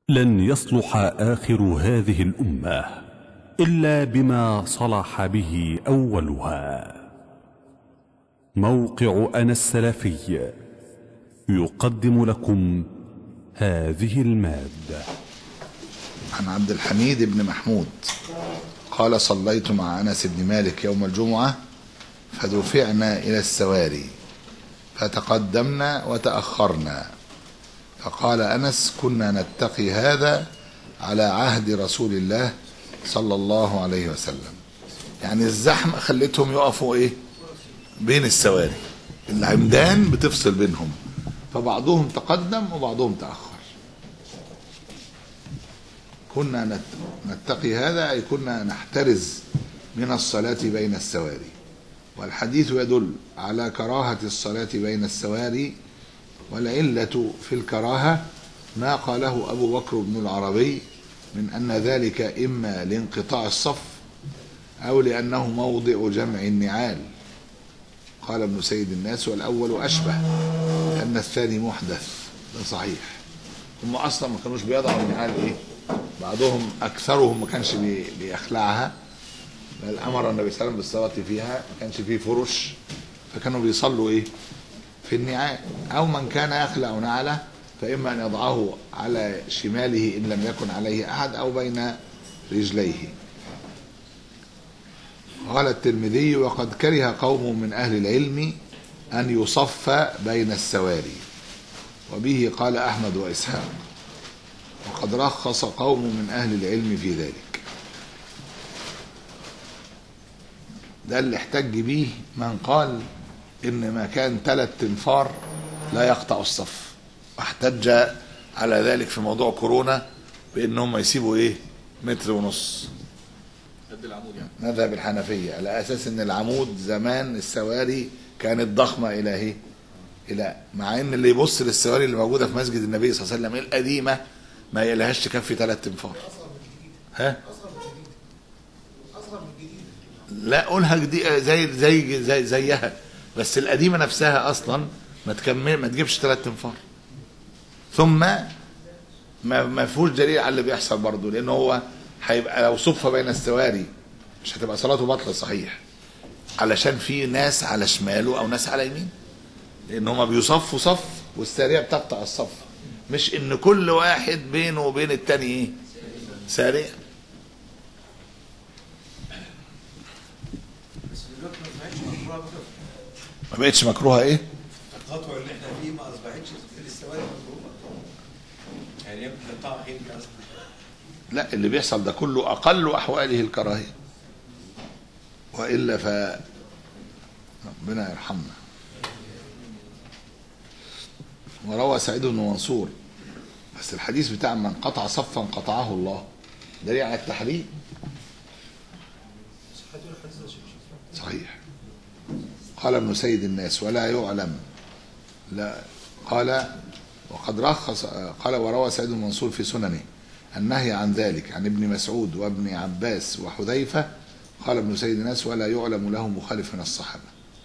لن يصلح آخر هذه الأمة إلا بما صلح به أولها. موقع أنا السلفي يقدم لكم هذه المادة. عن عبد الحميد بن محمود قال: صليت مع أنس بن مالك يوم الجمعة فدفعنا إلى السواري فتقدمنا وتأخرنا، فقال أنس: كنا نتقي هذا على عهد رسول الله صلى الله عليه وسلم. يعني الزحمة خلتهم يقفوا بين السواري، العمدان بتفصل بينهم، فبعضهم تقدم وبعضهم تأخر. كنا نتقي هذا أي كنا نحترز من الصلاة بين السواري. والحديث يدل على كراهة الصلاة بين السواري، والعلة في الكراهة ما قاله أبو بكر بن العربي من أن ذلك إما لانقطاع الصف أو لأنه موضع جمع النعال. قال ابن سيد الناس: والأول أشبه لأن الثاني محدث. ده صحيح، هم أصلا ما كانوش بيضعوا النعال بعضهم أكثرهم ما كانش بيخلعها، بل أمر النبي صلى الله عليه وسلم بالصلاة فيها، ما كانش فيه فرش، فكانوا بيصلوا في النعال. أو من كان يخلع نعله فإما أن يضعه على شماله إن لم يكن عليه أحد أو بين رجليه. قال الترمذي: وقد كره قوم من أهل العلم أن يصف بين السواري، وبه قال أحمد وإسحاق، وقد رخص قوم من أهل العلم في ذلك. ده اللي احتج به من قال إن ما كان 3 أنفار لا يقطع الصف، واحتج على ذلك في موضوع كورونا بأنهم يسيبوا 1.5 متر قد العمود، يعني مذهب الحنفية على أساس أن العمود زمان السواري كانت ضخمة إلى مع أن اللي يبص للسواري اللي موجودة في مسجد النبي صلى الله عليه وسلم القديمة ما يلهاش تكفي 3 أنفار. لا قولها جديدة زيها، بس القديمة نفسها أصلا ما تجيبش 3 أنفار. ثم ما فيهوش دليل على اللي بيحصل برضه، لأنه هو هيبقى لو صف بين السواري مش هتبقى صلاته باطلة صحيح، علشان في ناس على شماله أو ناس على يمين، لأن هما بيصفوا صف والسارية بتقطع الصف، مش إن كل واحد بينه وبين التاني سارية. ما بقتش مكروهه التقاطع اللي احنا فيه ما اصبحتش في السواري مكروهه، يعني يمكن القطاع حين اصلا. لا، اللي بيحصل ده كله اقل احواله الكراهيه، والا ربنا يرحمنا. وروى سعيد بن منصور، بس الحديث بتاع من قطع صفا قطعه الله دليل على التحريم. صحيح. قال ابن سيد الناس: ولا يعلم. لا قال: وقد رخص. قال: وروى سعيد بن منصور في سننه النهي عن ذلك عن ابن مسعود وابن عباس وحذيفة. قال ابن سيد الناس: ولا يعلم له مخالف من الصحابة.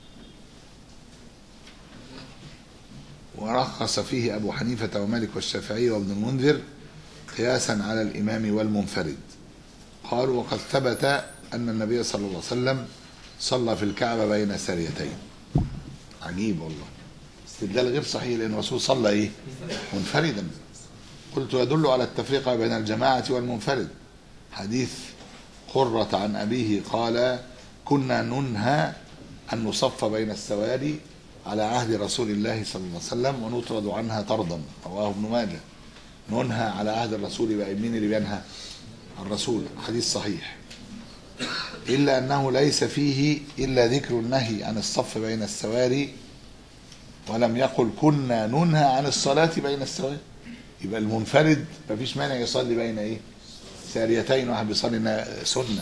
ورخص فيه أبو حنيفة ومالك والشافعي وابن المنذر قياسا على الإمام والمنفرد. قالوا: وقد ثبت أن النبي صلى الله عليه وسلم صلى في الكعبة بين ساريتين. عجيب والله، استدلال غير صحيح، لأن الرسول صلى منفردا. قلت: يدل على التفريق بين الجماعة والمنفرد حديث قرة عن أبيه قال: كنا ننهى أن نصف بين السواري على عهد رسول الله صلى الله عليه وسلم ونطرد عنها طردا. رواه ابن ماجه. ننهى على عهد الرسول، بقى مين اللي بينهى؟ الرسول. حديث صحيح، إلا أنه ليس فيه إلا ذكر النهي عن الصف بين السواري، ولم يقل كنا ننهى عن الصلاة بين السواري. يبقى المنفرد مفيش مانع يصلي بين ساريتين، واحد بيصلي سنة.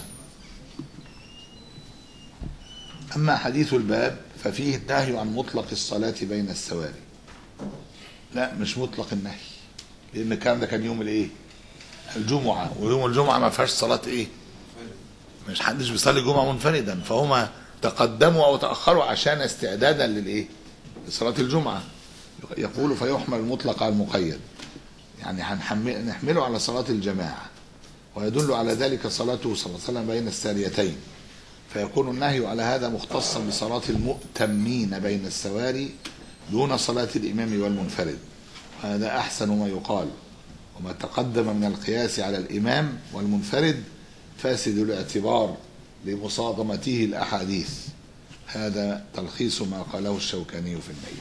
أما حديث الباب ففيه النهي عن مطلق الصلاة بين السواري. لا، مش مطلق النهي، لأن الكلام ده كان يوم الجمعة، ويوم الجمعة ما فيهاش صلاة مش حدش بيصلي الجمعة منفردا، فهما تقدموا أو تأخروا عشان استعدادا لصلاة الجمعة. يقول: فيحمل المطلق على المقيد، يعني نحمله على صلاة الجماعة، ويدل على ذلك صلاته صلى الله عليه وسلم بين الساريتين، فيكون النهي على هذا مختصا بصلاة المؤتمين بين السواري دون صلاة الإمام والمنفرد. هذا أحسن ما يقال، وما تقدم من القياس على الإمام والمنفرد فاسد الاعتبار لمصادمته الأحاديث. هذا تلخيص ما قاله الشوكاني في النيل.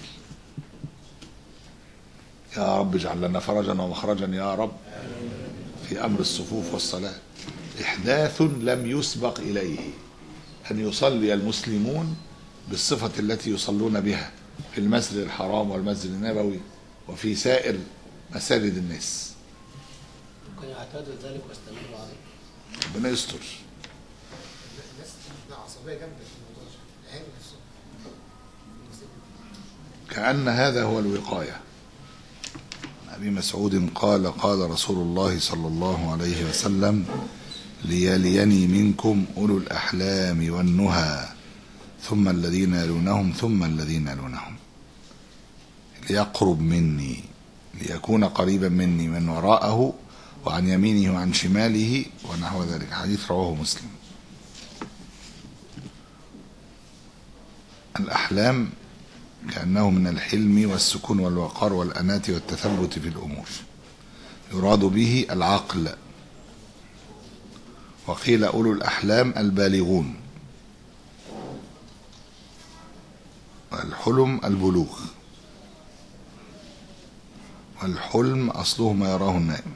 يا رب اجعل لنا فرجا ومخرجا يا رب في أمر الصفوف والصلاة. إحداث لم يسبق إليه أن يصلي المسلمون بالصفة التي يصلون بها في المسجد الحرام والمسجد النبوي وفي سائر مساجد الناس. ممكن يعتادوا ذلك واستمروا عليه. ربنا يستر. الناس عصبية جامدة في الموضوع ده. كأن هذا هو الوقاية. أبي مسعود قال قال رسول الله صلى الله عليه وسلم: ليليني منكم أولو الأحلام والنهى ثم الذين يلونهم ثم الذين يلونهم. ليقرب مني، ليكون قريبا مني من وراءه وعن يمينه وعن شماله ونحو ذلك. حديث رواه مسلم. الأحلام كأنه من الحلم والسكون والوقار والأناة والتثبت في الأمور، يراد به العقل. وقيل أولو الأحلام البالغون، والحلم البلوغ، والحلم أصله ما يراه النائم.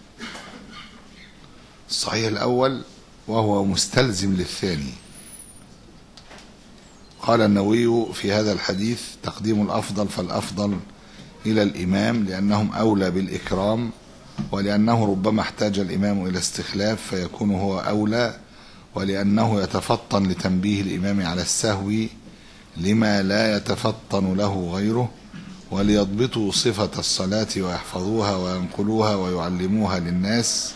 الصحيح الأول وهو مستلزم للثاني. قال النووي في هذا الحديث: تقديم الأفضل فالأفضل إلى الإمام لأنهم أولى بالإكرام، ولأنه ربما احتاج الإمام إلى استخلاف فيكون هو أولى، ولأنه يتفطن لتنبيه الإمام على السهو لما لا يتفطن له غيره، وليضبطوا صفة الصلاة ويحفظوها وينقلوها ويعلموها للناس،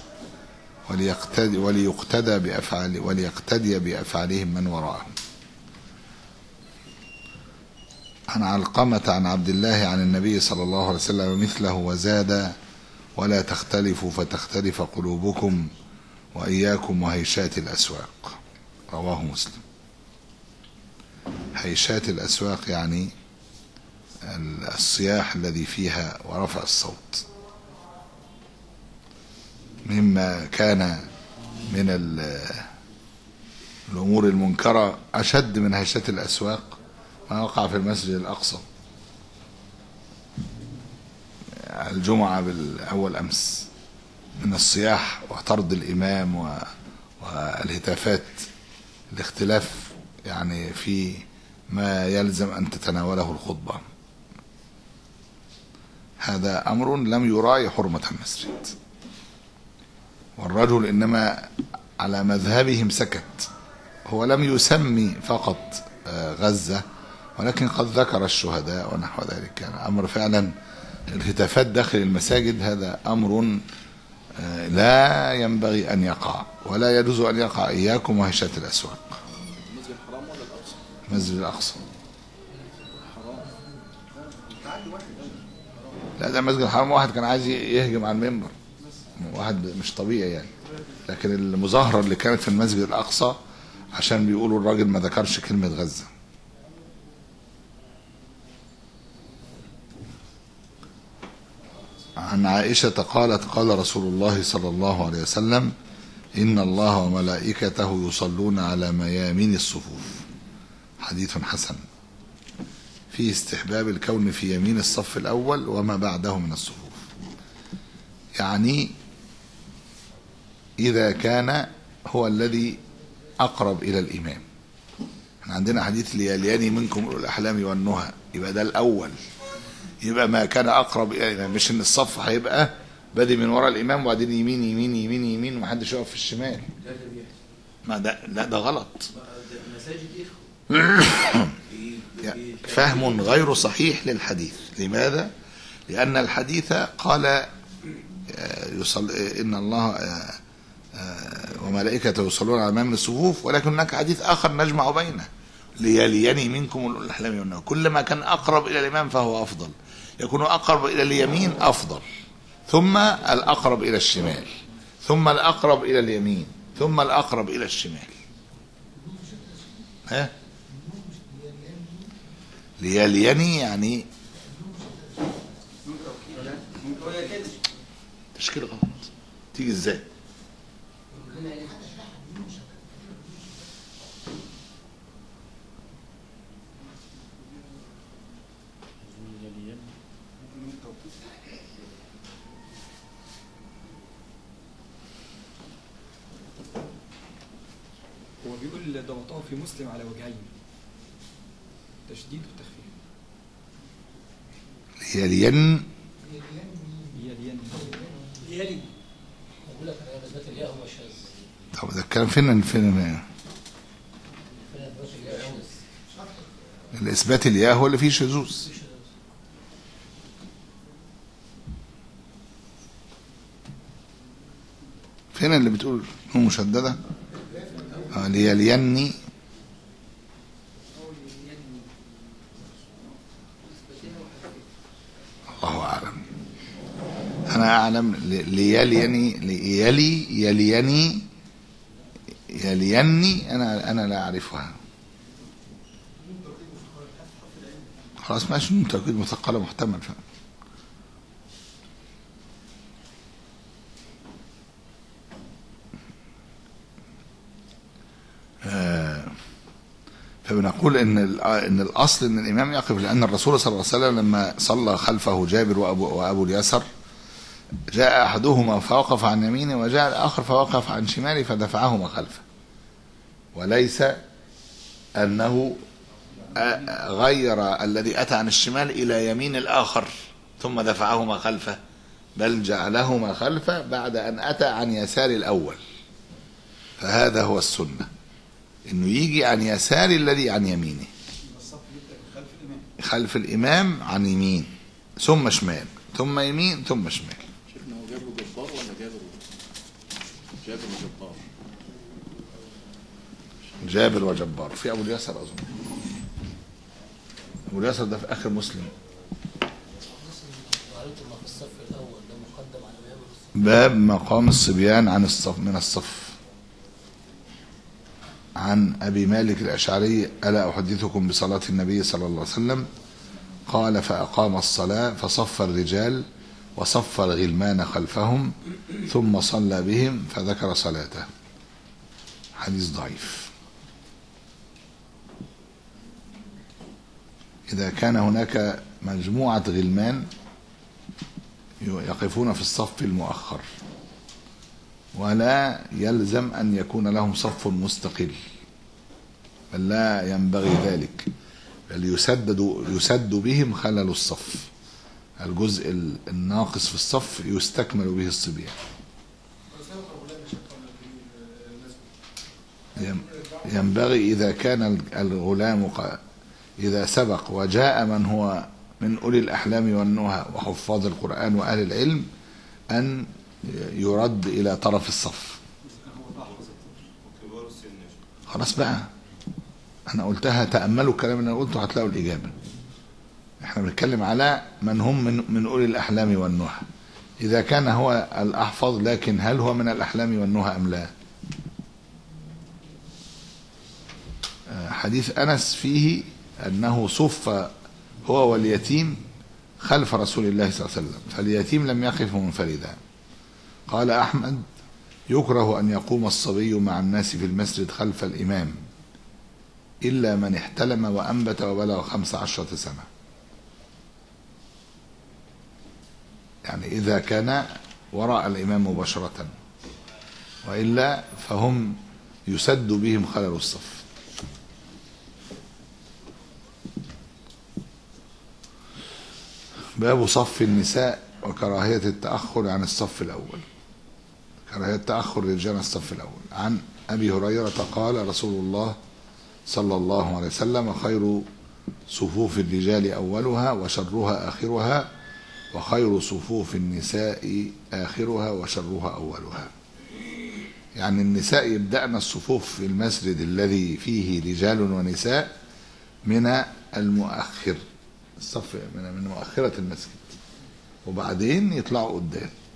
وليقتدي بأفعالهم من وراءهم. عن علقمة عن عبد الله عن النبي صلى الله عليه وسلم مثله وزاد: ولا تختلفوا فتختلف قلوبكم وإياكم وهيشات الأسواق. رواه مسلم. هيشات الأسواق يعني الصياح الذي فيها ورفع الصوت، مما كان من الأمور المنكرة أشد من هيشات الأسواق ما وقع في المسجد الأقصى الجمعة بالأول أمس من الصياح وطرد الإمام والهتافات، الاختلاف يعني في ما يلزم أن تتناوله الخطبة. هذا أمر لم يراعي حرمة المسجد، والرجل إنما على مذهبهم سكت. هو لم يسمي فقط غزة، ولكن قد ذكر الشهداء ونحو ذلك. كان أمر فعلا الهتافات داخل المساجد هذا أمر لا ينبغي أن يقع ولا يجوز أن يقع. إياكم وهشات الأسواق. المسجد الحرام ولا الأقصى؟ المسجد الأقصى. لا، ده المسجد الحرام واحد كان عايز يهجم على المنبر، واحد مش طبيعي يعني. لكن المظاهرة اللي كانت في المسجد الأقصى عشان بيقولوا الراجل ما ذكرش كلمة غزة. عن عائشة قالت: قال رسول الله صلى الله عليه وسلم: إن الله وملائكته يصلون على ميامين الصفوف. حديث حسن. في استحباب الكون في يمين الصف الأول وما بعده من الصفوف، يعني إذا كان هو الذي أقرب إلى الإمام. احنا عندنا حديث: ليليني منكم أولو الأحلام والنهى، يبقى ده الأول، يبقى ما كان أقرب إلى الإمام، مش إن الصف هيبقى بادئ من وراء الإمام وبعدين يمين يمين يمين يمين ومحدش يقف في الشمال. ما ده لا، ده غلط. فهم غير صحيح للحديث. لماذا؟ لأن الحديث قال إن الله وملائكته يصلون على ميامن الصفوف، ولكن هناك حديث آخر نجمع بينه: ليليني منكم أولو الأحلام والنهى. كل ما كان أقرب إلى الإمام فهو أفضل، يكون أقرب إلى اليمين أفضل، ثم الأقرب إلى الشمال، ثم الأقرب إلى اليمين، ثم الأقرب إلى الشمال. ها؟ ليليني يعني تشكيل غلط. تيجي ازاي؟ هو بيقول ضبطه في مسلم على وجهين، تشديد وتخفيف. ليلين يلي بقول لك انا اثبات الياء هو شاذ. طب ده الكلام فين الإثبات الياء هو اللي فيه شذوذ. فين اللي بتقول نون مشددة؟ ليليني. الله أعلم. أنا أعلم ليليني يليني أنا لا أعرفها. خلاص ماشي، نون توكيد مثقلة محتمل. فبنقول ان الاصل ان الامام يقف، لان الرسول صلى الله عليه وسلم لما صلى خلفه جابر وابو اليسر، جاء احدهما فوقف عن يمينه وجاء الاخر فوقف عن شماله فدفعهما خلفه، وليس انه غير الذي اتى عن الشمال الى يمين الاخر ثم دفعهما خلفه، بل جعلهما خلفه بعد ان اتى عن يسار الاول. فهذا هو السنه، انه يجي عن يسار الذي عن يمينه، خلف الامام عن يمين ثم شمال ثم يمين ثم شمال. شفنا هو جابر جبار ولا جابر وجبار؟ جابر وجبار. في ابو اليسر اظن، ابو اليسر ده في اخر مسلم. باب مقام الصبيان عن الصف من الصف. عن أبي مالك الأشعري: ألا أحدثكم بصلاة النبي صلى الله عليه وسلم؟ قال: فأقام الصلاة فصف الرجال وصف الغلمان خلفهم ثم صلى بهم فذكر صلاته. حديث ضعيف. إذا كان هناك مجموعة غلمان يقفون في الصف المؤخر، ولا يلزم أن يكون لهم صف مستقل، بل لا ينبغي ذلك، بل يسد بهم خلل الصف، الجزء الناقص في الصف يستكمل به الصبيان. ينبغي إذا كان الغلام إذا سبق وجاء من هو من أولي الأحلام والنهى وحفاظ القرآن وأهل العلم أن يرد إلى طرف الصف. خلاص بقى، أنا قلتها، تأملوا الكلام اللي أنا قلته هتلاقوا الإجابة. احنا بنتكلم على من هم من أولي الأحلام والنهى. إذا كان هو الأحفظ، لكن هل هو من الأحلام والنهى أم لا؟ حديث أنس فيه أنه صف هو واليتيم خلف رسول الله صلى الله عليه وسلم، فاليتيم لم يقف منفردا. قال أحمد: يكره أن يقوم الصبي مع الناس في المسجد خلف الإمام إلا من احتلم وأنبت وبلغ 15 سنة. يعني إذا كان وراء الإمام مباشرة، وإلا فهم يسد بهم خلل الصف. باب صف النساء وكراهية التأخر عن الصف الأول. كراهية تأخر الرجال عن الصف الأول. عن أبي هريرة قال: رسول الله صلى الله عليه وسلم: خير صفوف الرجال أولها وشرها آخرها، وخير صفوف النساء آخرها وشرها أولها. يعني النساء يبدأن الصفوف في المسجد الذي فيه رجال ونساء من المؤخر، الصف من مؤخرة المسجد، وبعدين يطلعوا قدام.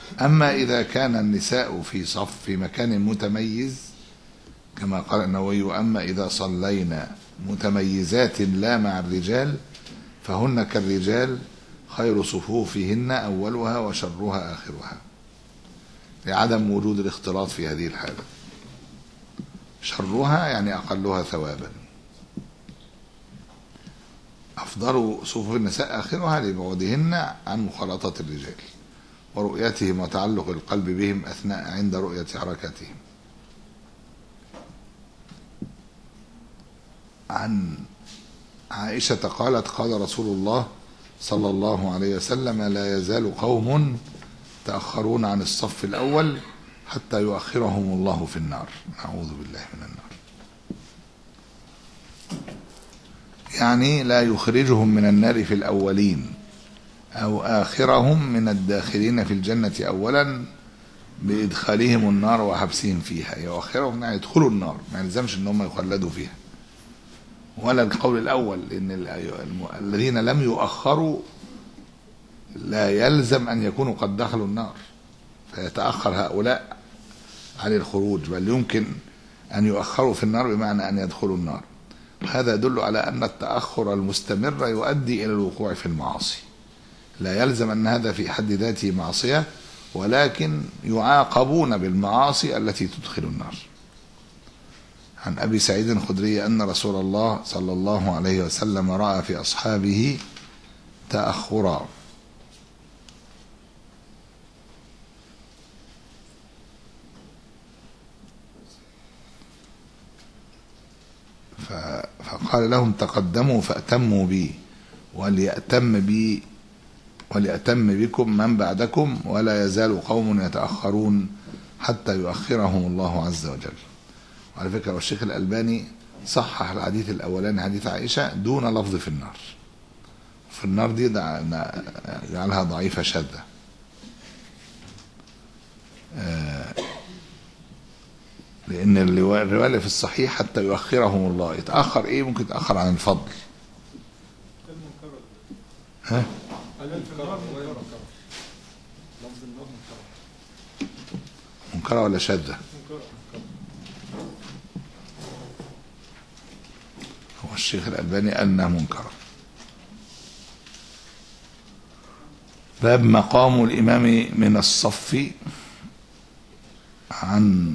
أما إذا كان النساء في صف في مكان متميز كما قال النووي: أما إذا صلينا متميزات لا مع الرجال فهن كالرجال خير صفوفهن أولها وشرها آخرها، لعدم وجود الاختلاط في هذه الحالة. شرها يعني أقلها ثوابا، أفضل صفوف النساء آخرها لبعدهن عن مخالطة الرجال ورؤيتهم وتعلق القلب بهم أثناء عند رؤية حركاتهم. عن عائشة قالت: قال رسول الله صلى الله عليه وسلم: لا يزال قوم تأخرون عن الصف الأول حتى يؤخرهم الله في النار. نعوذ بالله من النار. يعني لا يخرجهم من النار في الأولين، أو آخرهم من الداخلين في الجنة أولا بإدخالهم النار وحبسهم فيها. يؤخرهم يعني يدخلوا النار، ما يلزمش ان هم يخلدوا فيها، ولا القول الأول لأن الذين لم يؤخروا لا يلزم أن يكونوا قد دخلوا النار فيتأخر هؤلاء عن الخروج، بل يمكن أن يؤخروا في النار بمعنى أن يدخلوا النار. هذا يدل على أن التأخر المستمر يؤدي إلى الوقوع في المعاصي. لا يلزم أن هذا في حد ذاته معصية، ولكن يعاقبون بالمعاصي التي تدخل النار. عن أبي سعيد الخدري أن رسول الله صلى الله عليه وسلم رأى في أصحابه تأخرا، فقال لهم: تقدموا فأتموا بي وليأتم بكم من بعدكم، ولا يزال قوم يتأخرون حتى يؤخرهم الله عز وجل. وعلى فكرة والشيخ الألباني صحح الحديث الأولاني حديث عائشة دون لفظ في النار. في النار دي جعلها ضعيفة شاذة. لأن الرواية في الصحيح حتى يؤخرهم الله، يتأخر إيه؟ ممكن يتأخر عن الفضل. ها؟ منكرة ولا شاذة؟ هو الشيخ الألباني قال انها منكرة. باب مقام الإمام من الصف. عن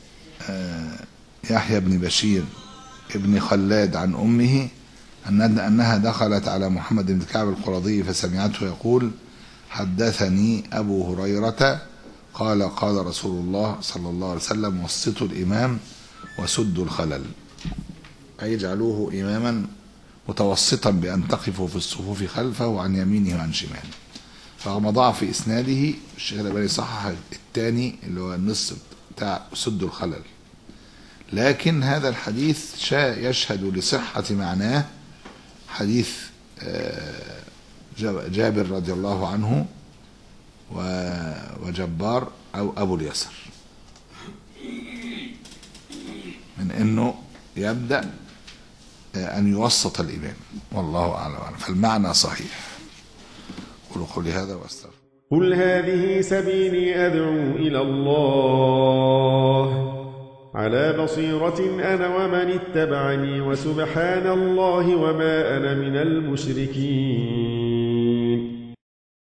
يحيى بن بشير ابن خلاد عن أمه أنها دخلت على محمد بن كعب القرظي فسمعته يقول: حدثني أبو هريرة قال: قال رسول الله صلى الله عليه وسلم: وسطوا الإمام وسدوا الخلل، أي اجعلوه إماما متوسطا بأن تقفوا في الصفوف خلفه وعن يمينه وعن شماله. فرغم ضعف في إسناده الشيخ الألباني صحح الثاني اللي هو النص بتاع سدوا الخلل، لكن هذا الحديث يشهد لصحة معناه حديث جابر رضي الله عنه وجبار أو أبو اليسر، من أنه يبدأ أن يوسط الإمام، والله أعلم. فالمعنى صحيح. قولوا قولي هذا واستغفر. قل هذه سبيلي أدعو إلى الله على بصيرة أنا ومن اتبعني، وسبحان الله وما أنا من المشركين.